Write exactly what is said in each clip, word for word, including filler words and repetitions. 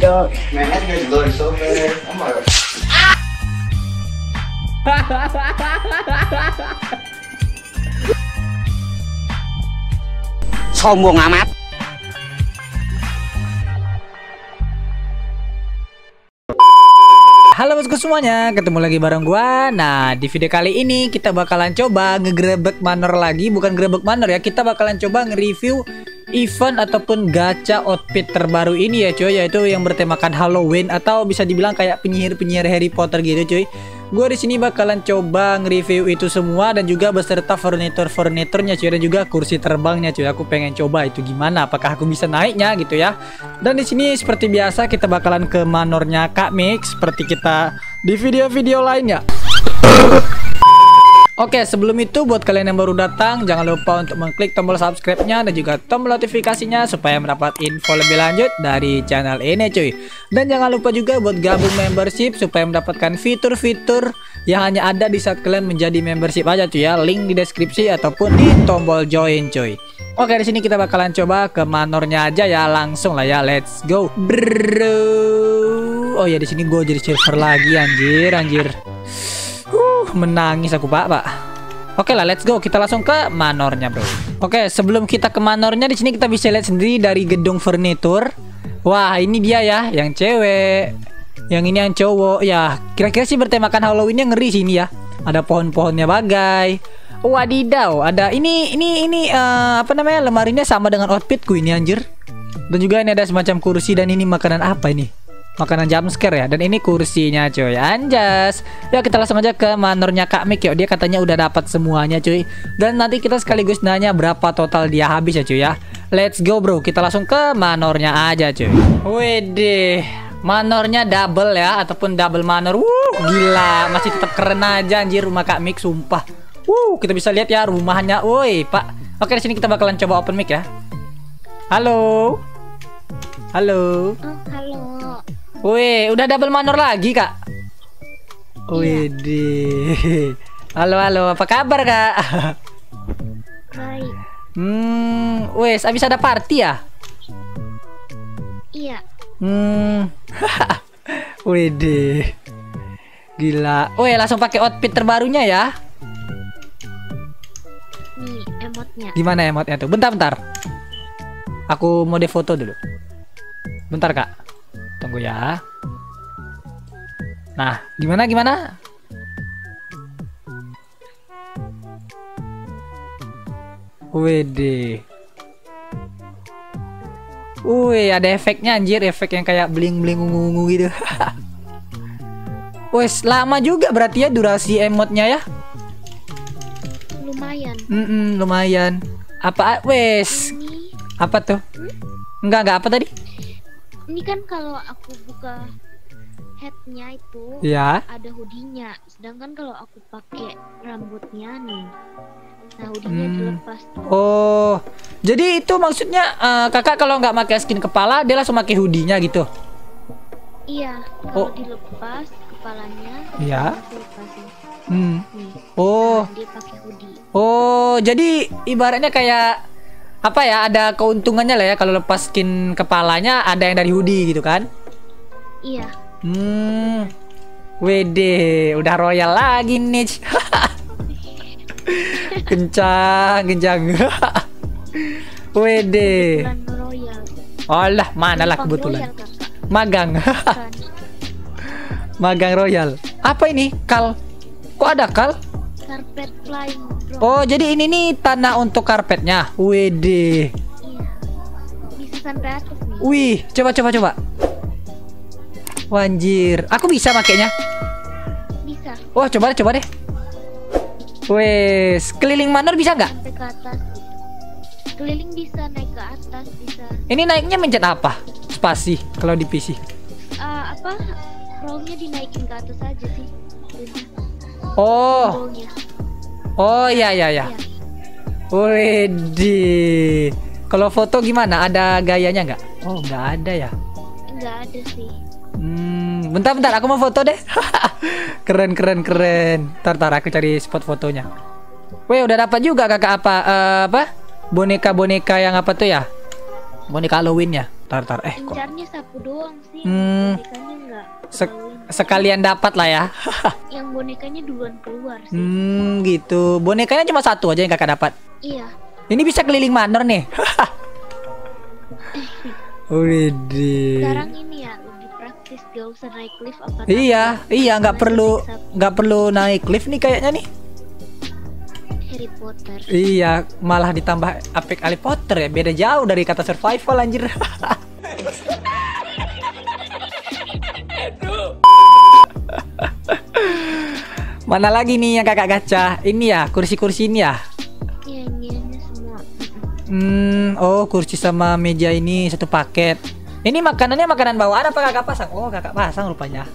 Yo, man, that nigga's loaded so fast. I'm like, sombong amat. Halo bosku semuanya, ketemu lagi bareng gua. Nah, di video kali ini kita bakalan coba ngegrebek manor lagi. Bukan grebek manor ya, kita bakalan coba nge-review event ataupun gacha outfit terbaru ini ya cuy, yaitu yang bertemakan Halloween atau bisa dibilang kayak penyihir-penyihir Harry Potter gitu cuy. Gue di sini bakalan coba nge-review itu semua dan juga beserta furnitur-furniturnya cuy, dan juga kursi terbangnya cuy. Aku pengen coba itu gimana, apakah aku bisa naiknya gitu ya. Dan di sini seperti biasa kita bakalan ke manornya Kak Mix seperti kita di video-video lainnya. Oke, sebelum itu buat kalian yang baru datang, jangan lupa untuk mengklik tombol subscribe-nya dan juga tombol notifikasinya supaya mendapat info lebih lanjut dari channel ini cuy. Dan jangan lupa juga buat gabung membership supaya mendapatkan fitur-fitur yang hanya ada di saat kalian menjadi membership aja cuy ya. Link di deskripsi ataupun di tombol join cuy. Oke, di sini kita bakalan coba ke manornya aja ya, langsung lah ya, let's go bro. Oh ya, di sini gue jadi silver lagi anjir, anjir. Uh, menangis aku pak pak. Oke lah, let's go. Kita langsung ke manornya bro. Oke, sebelum kita ke manornya, di sini kita bisa lihat sendiri dari gedung furnitur. Wah, ini dia ya, yang cewek. Yang ini yang cowok. Ya, kira-kira sih bertemakan Halloweennya ngeri sini ya. Ada pohon-pohonnya bagai. Wadidaw, ada ini ini ini uh, apa namanya, lemarinya sama dengan outfitku ini anjir. Dan juga ini ada semacam kursi, dan ini makanan apa ini? Makanan jumpscare ya. Dan ini kursinya cuy, anjas. Ya kita langsung aja ke manornya Kak Mik yuk. Dia katanya udah dapat semuanya cuy. Dan nanti kita sekaligus nanya berapa total dia habis ya cuy ya. Let's go bro, kita langsung ke manornya aja cuy. Wede, manornya double ya, ataupun double manor. Wuh, gila, masih tetap keren aja anjir rumah Kak Mik, sumpah. Wuh, kita bisa lihat ya rumahnya. Woi pak. Oke, di sini kita bakalan coba open mic ya. Halo. Halo. Oh, halo. Wih, udah double manor lagi kak? Wih, iya. Halo halo, apa kabar kak? Baik. Hmm, wes, abis ada party ya? Iya. Hmm, wih deh, gila. Wih, langsung pakai outfit terbarunya ya? Nih emotnya. Gimana emotnya tuh? Bentar bentar, aku mau defoto dulu. Bentar kak. Tunggu ya. Nah, gimana gimana? Wede. Wih, ada efeknya anjir, efek yang kayak bling-bling ungu-ungu gitu. Wes, lama juga berarti ya durasi emotnya ya? Lumayan. Mm -mm, lumayan. Apa wes? Ini, Apa tuh? hmm? Enggak, enggak apa tadi? Ini kan kalau aku buka headnya itu Ya. ada hoodie-nya. Sedangkan kalau aku pakai rambutnya nih, nah hoodie-nya Hmm. dilepas tuh. Oh, jadi itu maksudnya uh, kakak kalau nggak pakai skin kepala, dia langsung pakai hoodie-nya gitu? Iya. Kalau Oh. dilepas kepalanya, Iya. aku lepasin. Hmm. Nih. Oh, Nah, dia pakai hoodie. oh, jadi ibaratnya kayak apa ya? Ada keuntungannya lah ya kalau lepas skin kepalanya, ada yang dari hoodie gitu kan? Iya. Hmm. Wede, udah royal lagi nih. Kencang, kencang. Wede. Kebetulan royal. Olah, mana lah Numpang kebetulan. royal, kakak. Magang. Kan. Magang royal. Apa ini? Kal. Kok ada kal? Carpet flying drone. Oh, jadi ini nih tanah untuk karpetnya. Wede. Iya. Bisa sampai atas nih. Wih, coba coba coba. Wanjir, aku bisa makainya. Bisa Wah, coba deh, coba deh. Wes, keliling manor bisa nggak? sampai ke atas. Keliling bisa, naik ke atas bisa. Ini naiknya mencet apa? Spasi kalau di P C. Ah, apa? Rollnya dinaikin ke atas aja sih. Oh, Rollnya. oh ya ya ya. Iya. Wede. Kalau foto gimana? Ada gayanya nggak? Oh, nggak ada ya. Enggak ada sih. Hmm, bentar bentar, aku mau foto deh. Keren keren keren. Tar tar aku cari spot fotonya. Weh, udah dapat juga kakak apa? Eh, apa? Boneka boneka yang apa tuh ya? Boneka Halloween ya. tar tar eh kok Incarnya sapu doang sih. Hmm. Bonekanya enggak. Sek- sekalian dapat lah ya. Yang bonekanya duluan keluar sih. Hmm, gitu. Bonekanya cuma satu aja yang kakak dapat. Iya. Ini bisa keliling manor nih. Widih. Sekarang ini ya lebih praktis, gak usah naik lift apa. Iya, iya nggak perlu nggak perlu naik lift nih kayaknya nih. Harry Potter. Iya, malah ditambah apek Harry Potter ya. Beda jauh dari kata survival anjir. Mana lagi nih yang kakak gacha? Ini ya, kursi-kursi ini ya. Iya, ini ini semua. Hmm, oh kursi sama meja ini satu paket. Ini makanannya makanan bawaan apa kakak pasang? Oh kakak pasang rupanya.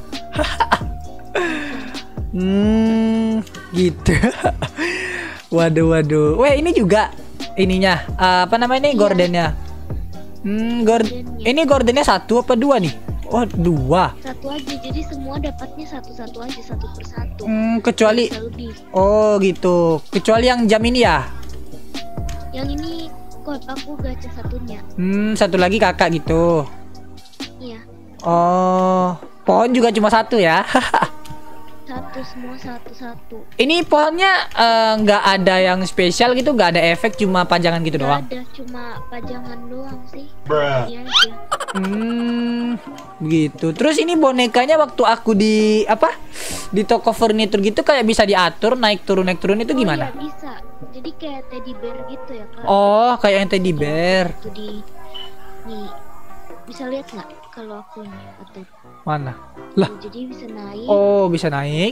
Hmm, gitu. Waduh, waduh. Weh, ini juga ininya. Uh, apa namanya ini? Iya. Gordennya. Hmm, gord Gordennya. ini gordennya satu apa dua nih? Oh, dua. Satu aja, jadi semua dapatnya satu-satu aja, satu persatu. Hmm, kecuali Bisa lebih. oh gitu. Kecuali yang jam ini ya. Yang ini kok aku gacha satunya. Hmm, satu lagi kakak gitu. Iya, Oh, pohon juga cuma satu ya. satu semua satu-satu. Ini pohonnya eh, nggak ada yang spesial gitu, nggak ada efek, cuma pajangan gitu Gak doang. ada, cuma pajangan doang sih. Bruh. Ini aja. Hmm, gitu. Terus ini bonekanya waktu aku di apa di toko furnitur gitu kayak bisa diatur naik turun naik turun itu Oh gimana? iya, bisa. Jadi kayak teddy bear gitu ya kak. Oh, kayak yang teddy bear. Itu di nih bisa lihat nggak kalau aku ini atur. Mana? Lah. Tuh, jadi bisa naik, Oh, bisa naik.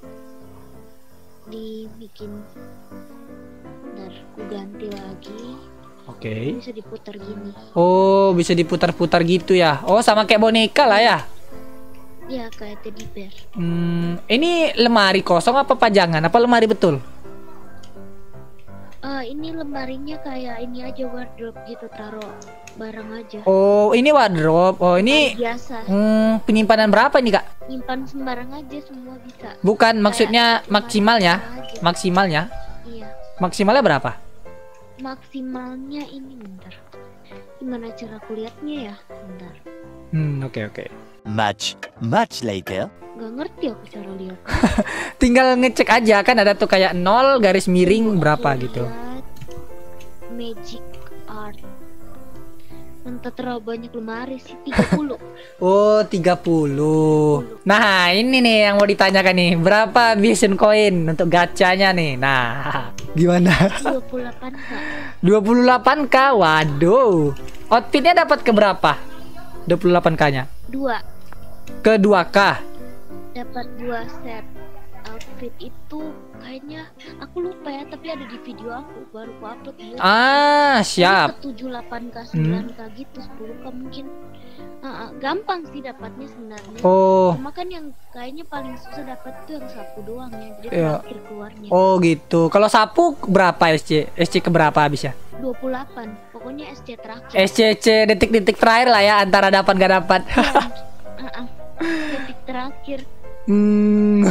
dibikin. Ntar aku ganti lagi. Oke. Bisa diputar gini. Oh, bisa diputar-putar gitu ya. Oh, sama kayak boneka lah ya. Ya kayak teddy bear. Hmm, ini lemari kosong apa pajangan? Apa lemari betul? Ah ini lemarinya kayak ini aja wardrobe gitu, taruh barang aja. Oh, ini wardrobe. Oh, ini Biasa. hmm, penyimpanan berapa ini, Kak? Nyimpan sembarang aja semua bisa. Bukan, maksudnya Kayak maksimalnya. lemari aja. Maksimalnya. Iya. Maksimalnya berapa? Maksimalnya ini bentar. Gimana cara aku lihatnya ya? Bentar. Hmm, oke oke. Much, much later. Gak ngerti aku cara lihat. Tinggal ngecek aja kan ada tuh kayak nol garis miring Aku berapa lihat gitu. Magic art. Entah terlalu banyak lemari sih, tiga puluh. Oh, tiga puluh. Nah, ini nih yang mau ditanyakan nih. Berapa Vision Coin untuk gacanya nih? Nah, gimana? dua puluh delapan kak. dua puluh delapan K. Waduh. Outfitnya dapat ke berapa? dua puluh delapan K-nya. Dua. Ke dua K. Dapat dua set outfit itu kayaknya aku lupa ya, tapi ada di video aku baru aku upload ya. Ah, siap. tujuh delapan K, sembilan K gitu, sepuluh K mungkin. Ah, ah, gampang sih dapatnya sebenarnya. Oh. Cuma kan yang kayaknya paling susah dapat tuh yang sapu doang ya. Jadi Iya. terakhir keluarnya. Oh, gitu. Kalau sapu berapa S C? S C ke berapa habisnya? dua puluh delapan. Pokoknya S C terakhir. S C C detik-detik terakhir lah ya antara dapat gak dapat. Ah, ah. Detik terakhir. Hmm.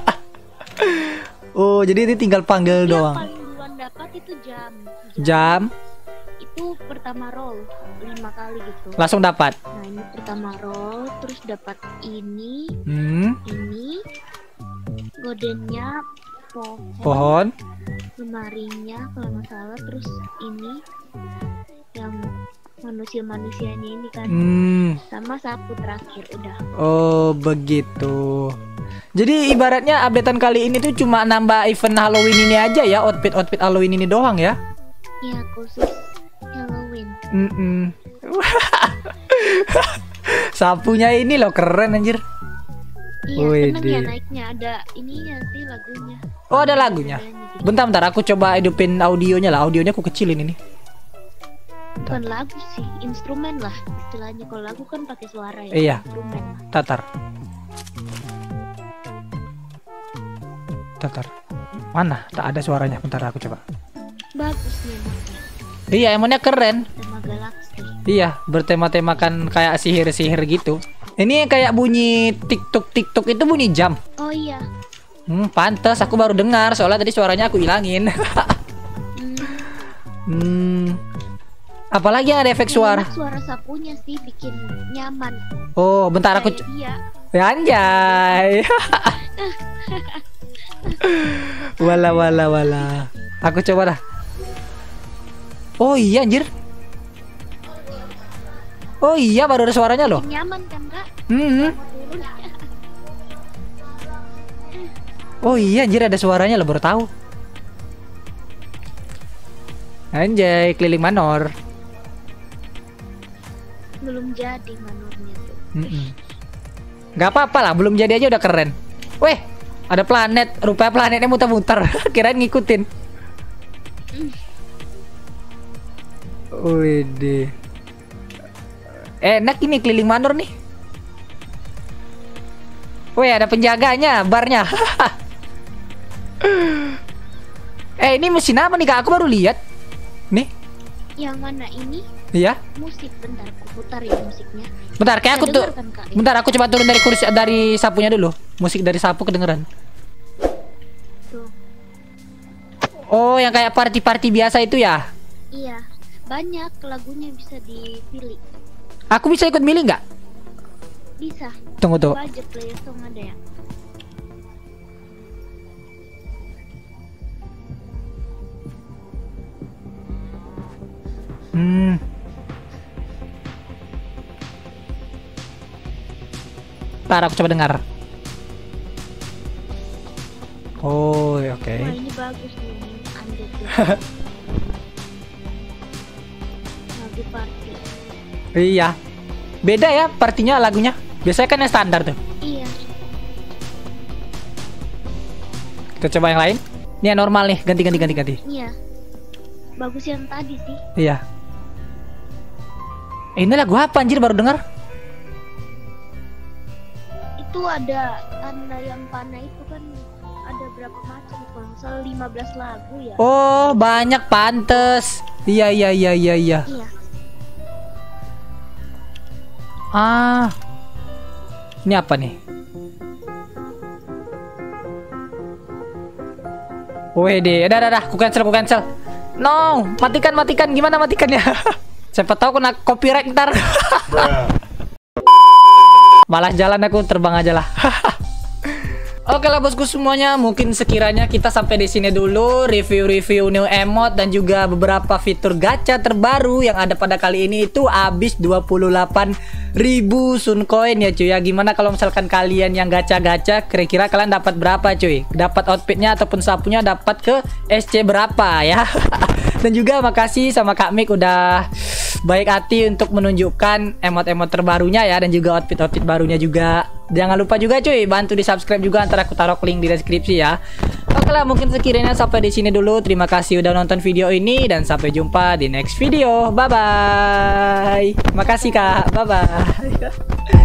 Oh, jadi ini tinggal panggil Yang doang. paling duluan dapat itu jam. Jam Itu pertama roll lima kali gitu. langsung dapat. Nah ini pertama roll, terus dapat ini, Hmm, ini, godennya, pohon, pohon. lemarinya kalau nggak salah, terus ini yang manusia-manusianya ini kan, Hmm. sama sapu terakhir udah. Oh, begitu. Jadi ibaratnya updatean kali ini tuh cuma nambah event Halloween ini aja ya, outfit-outfit Halloween ini doang ya. Ya khusus Halloween. Mm-mm. Sapunya ini loh keren anjir. Iya seneng ya Widih. naiknya, ada ininya sih lagunya. Oh, ada lagunya. Adanya gitu. Bentar-bentar aku coba hidupin audionya lah. Audionya aku kecilin ini. Bukan lagu sih, instrumen lah istilahnya. Kalau lagu kan pakai suara ya. Iya. Instrumen lah. Tatar. Tatar. Mana? Tak ada suaranya. Bentar aku coba. Bagus nih emangnya. Iya, emangnya keren. Tema galaksi. Iya, bertema-temakan kayak sihir-sihir gitu. Ini kayak bunyi TikTok-TikTok itu bunyi jam. Oh iya. Hmm, pantes aku baru dengar soalnya tadi suaranya aku hilangin. Hmm, Hmm. Apalagi yang ada efek Yang suara. enak suara sapunya sih bikin nyaman. Oh, bentar aku Kayak dia. ya, anjay. Wala wala wala. Aku coba dah. Oh iya anjir. Oh iya baru ada suaranya loh. Bikin nyaman kan kak? Hmm. Mau turun. Oh iya anjir ada suaranya loh, baru tahu. Anjay, keliling manor. Belum jadi manornya tuh. Mm-mm. Gak apa-apa lah, belum jadi aja udah keren. Weh, ada planet, rupanya planetnya muter-muter. Kirain ngikutin. Wih, enak ini keliling manor nih. Wih, ada penjaganya, barnya. Eh, ini mesin apa nih kak? Aku baru lihat. Nih, Yang mana ini? iya. Musik, bentar aku putar ya musiknya. Bentar, kayak aku Bisa tuh. denger kan, Kak? Bentar, aku coba turun dari kursi dari sapunya dulu. Musik dari sapu kedengeran. Tuh. Oh, yang kayak party-party biasa itu ya? Iya, banyak lagunya bisa dipilih. Aku bisa ikut milih nggak? Bisa. Tunggu tuh. Coba aja player song ada ya. Hmm. Ntar aku coba dengar. Oh, oke. Okay. Wah ini bagus nih, ini Undead ya. Lagu party. Iya. Beda ya partinya lagunya. Biasanya kan yang standar tuh. Iya. Kita coba yang lain. Ini yang normal nih, ganti ganti ganti ganti. Iya. Bagus yang tadi sih. Iya. Eh, ini lagu apa anjir baru dengar? Itu ada tanda yang panah itu kan ada berapa macam bangsa lima belas lagu ya. Oh, banyak pantes. Iya iya iya iya iya. Iya. Ah. Ini apa nih? Wede, dah dah dah, aku cancel, aku cancel. No, matikan matikan, gimana matikannya? Siapa tahu kena copyright ntar. Malah jalan aku terbang aja lah. Oke lah bosku semuanya, mungkin sekiranya kita sampai di sini dulu review-review new emote dan juga beberapa fitur gacha terbaru yang ada pada kali ini itu habis dua puluh delapan ribu sun coin ya cuy ya. Gimana kalau misalkan kalian yang gacha-gacha, kira-kira kalian dapat berapa cuy? Dapat outfitnya ataupun sapunya dapat ke S C berapa ya? Dan juga makasih sama Kak Mik udah baik hati untuk menunjukkan emot-emot terbarunya ya, dan juga outfit-outfit barunya juga. Jangan lupa juga cuy, bantu di subscribe juga, ntar aku taruh link di deskripsi ya. Oke lah, mungkin sekiranya sampai di sini dulu. Terima kasih udah nonton video ini dan sampai jumpa di next video. Bye bye. Makasih Kak. Bye bye.